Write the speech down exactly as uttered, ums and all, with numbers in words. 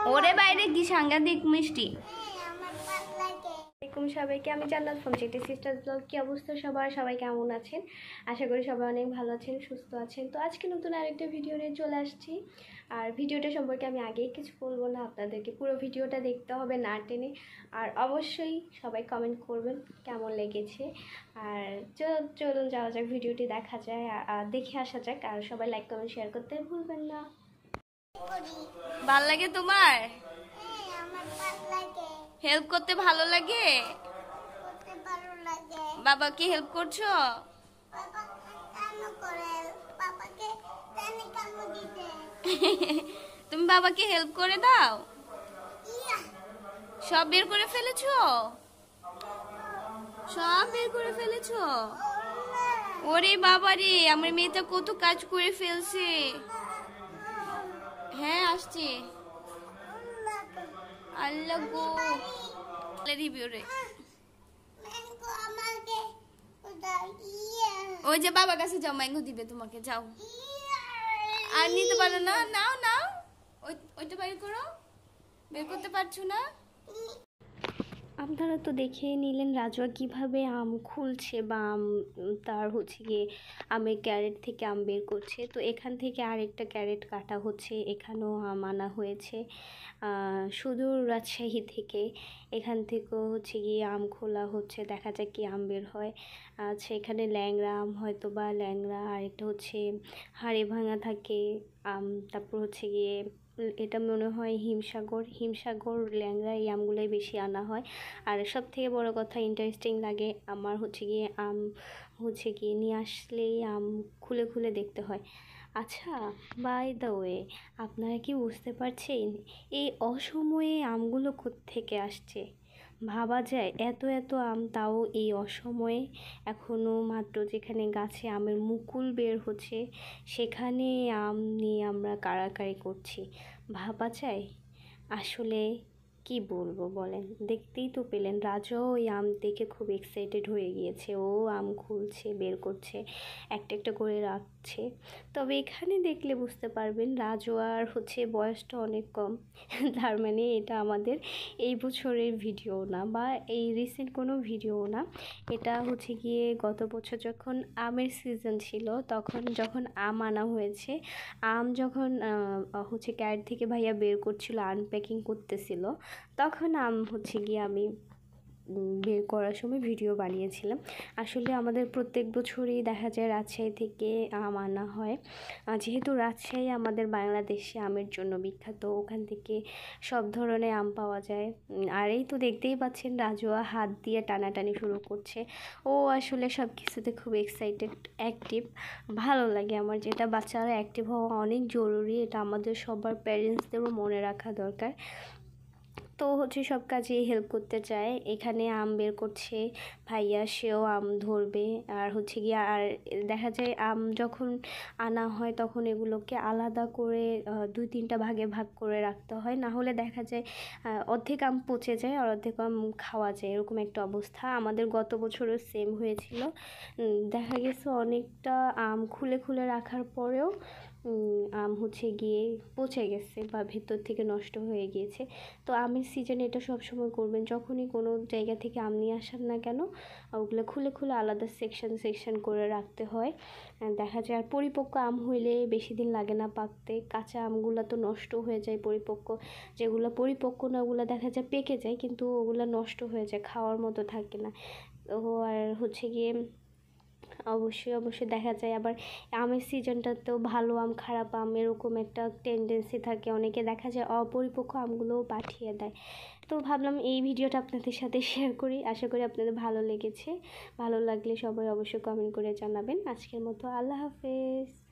ওরে বাইরে কি সাংঘাতিক মিষ্টি। আসসালামাইকুম সবাইকে, আমি জান্নাত ফ্রম চিটি সিস্টার্স ব্লগ। কি অবস্থা সবার, সবাই কেমন আছেন? আশা করি সবাই অনেক ভালো আছেন, সুস্থ আছেন। তো আজকে নতুন আরেকটা ভিডিও নিয়ে চলে আসছি। আর ভিডিওটা সম্পর্কে আমি আগেই কিছু বলবো না, আপনাদেরকে পুরো ভিডিওটা দেখতে হবে না টেনে। আর অবশ্যই সবাই কমেন্ট করবেন কেমন লেগেছে। আর চলুন যাওয়া যাক, ভিডিওটি দেখা যায় আর দেখে আসা যাক। আর সবাই লাইক কমেন্ট শেয়ার করতে ভুলবেন না। ভাল লাগে তোমার? হেল্প করতে ভালো লাগে? বাবাকে হেল্প করছো? তুমি বাবাকে হেল্প করে দাও? সব বের করে ফেলেছো? সব বের করে ফেলেছো? ওরে বাবা রে, আমার মেয়েটা কত কাজ করে ফেলছে। হ্যাঁ আসছি। আল্লাহ গো, রিভিউ রে। ওই যে বাবার কাছে যাও, ম্যাঙ্গো দিবে তোমাকে, যাও। আর নিতে পারো না? নাও নাও, ওই ওইটা বের করো। বের করতে পারছো না? আপনারা তো দেখেই নিলেন রাজুয়া কিভাবে আম খুলছে বা আম তার হচ্ছে গিয়ে আমের ক্যারেট থেকে আম বের করছে। তো এখান থেকে আরেকটা ক্যারেট কাটা হচ্ছে, এখানেও আম আনা হয়েছে সুদূর রাজশাহী থেকে। এখান থেকেও হচ্ছে গিয়ে আম খোলা হচ্ছে, দেখা যাক কি আম বের হয়। আচ্ছা, এখানে ল্যাংড়া আম হয়তো বা ল্যাংড়া, আরেকটা হচ্ছে হাড়ে ভাঙা থাকে আম, তারপর হচ্ছে গিয়ে এটা মনে হয় হিমসাগর হিমসাগর ল্যাংড়া, এই আমগুলোই বেশি আনা হয়। আর সব থেকে বড় কথা ইন্টারেস্টিং লাগে আমার হচ্ছে গিয়ে আম হচ্ছে গিয়ে নিয়ে আসলেই আম খুলে খুলে দেখতে হয়। আচ্ছা, বাই দ্য ওয়ে, আপনারা কি বুঝতে পারছেন এই অসময়ে আমগুলো কোত্থেকে আসছে? ভাবা যায় এত এত আম, তাও এই অসময়ে। এখনও মাত্র যেখানে গাছে আমের মুকুল বের হচ্ছে সেখানে আম নিয়ে আমরা কাড়াকাড়ি করছি। ভাবা যায়? আসলে কি বলবো বলেন, দেখতেই তো পেলেন রাজু ওই আম দেখে খুব এক্সাইটেড হয়ে গিয়েছে। ও আম খুলছে, বের করছে, একটা একটা করে রাখছে। তবে এখানে দেখলে বুঝতে পারবেন রাজু আর হচ্ছে বয়সটা অনেক কম। তার মানে এটা আমাদের এই বছরের ভিডিও না বা এই রিসেন্ট কোনো ভিডিও না। এটা হচ্ছে গিয়ে গত বছর যখন আমের সিজন ছিল, তখন যখন আম আনা হয়েছে, আম যখন হচ্ছে ক্যারেট থেকে ভাইয়া বের করছিল, আনপ্যাকিং করতেছিল, তখন আম হচ্ছে গিয়ে আমি বের করার সময় ভিডিও বানিয়েছিলাম। আসলে আমাদের প্রত্যেক বছরই দেখা যায় রাজশাহী থেকে আম আনা হয়। যেহেতু রাজশাহী আমাদের বাংলাদেশে আমের জন্য বিখ্যাত, ওখান থেকে সব ধরনের আম পাওয়া যায়। আর এই তো দেখতেই পাচ্ছেন রাজুয়া হাত দিয়ে টানাটানি শুরু করছে। ও আসলে সব কিছুতে খুব এক্সাইটেড, অ্যাক্টিভ। ভালো লাগে আমার, যেটা বাচ্চারা অ্যাক্টিভ হওয়া অনেক জরুরি, এটা আমাদের সবার প্যারেন্টসদেরও মনে রাখা দরকার। তো হচ্ছে সব কাজেই হেল্প করতে চায়। এখানে আম বের করছে ভাইয়া, সেও আম ধরবে। আর হচ্ছে গিয়ে আর দেখা যায় আম যখন আনা হয় তখন এগুলোকে আলাদা করে দুই তিনটা ভাগে ভাগ করে রাখতে হয়, না হলে দেখা যায় অর্ধেক আম পচে যায় আর অর্ধেক আম খাওয়া যায়, এরকম একটা অবস্থা। আমাদের গত বছরও সেম হয়েছিল। দেখা গেছে অনেকটা আম খুলে খুলে রাখার পরেও আম হচ্ছে গিয়ে পচে গেছে বা ভেতর থেকে নষ্ট হয়ে গিয়েছে। তো আমের সিজনে এটা সবসময় করবেন, যখনই কোনো জায়গা থেকে আম নিয়ে আসেন না কেন, ওগুলো খুলে খুলে আলাদা সেকশন সেকশন করে রাখতে হয়। দেখা যায় আর পরিপক্ক আম হইলে বেশি দিন লাগে না পাকতে, কাঁচা আমগুলো তো নষ্ট হয়ে যায়। পরিপক্ক যেগুলো পরিপক্ক না ওগুলো দেখা যায় পেকে যায়, কিন্তু ওগুলো নষ্ট হয়ে যায়, খাওয়ার মতো থাকে না। ও আর হচ্ছে গিয়ে অবশ্যই অবশ্যই দেখা যায় আবার আমের সিজনটাতেও ভালো আম খারাপ আম এরকম একটা টেন্ডেন্সি থাকে, অনেকে দেখা যায় অপরিপক্ক আমগুলোও পাঠিয়ে দেয়। তো ভাবলাম এই ভিডিওটা আপনাদের সাথে শেয়ার করি, আশা করি আপনাদের ভালো লেগেছে। ভালো লাগলে সবাই অবশ্যই কমেন্ট করে জানাবেন। আজকের মতো আল্লাহ হাফেজ।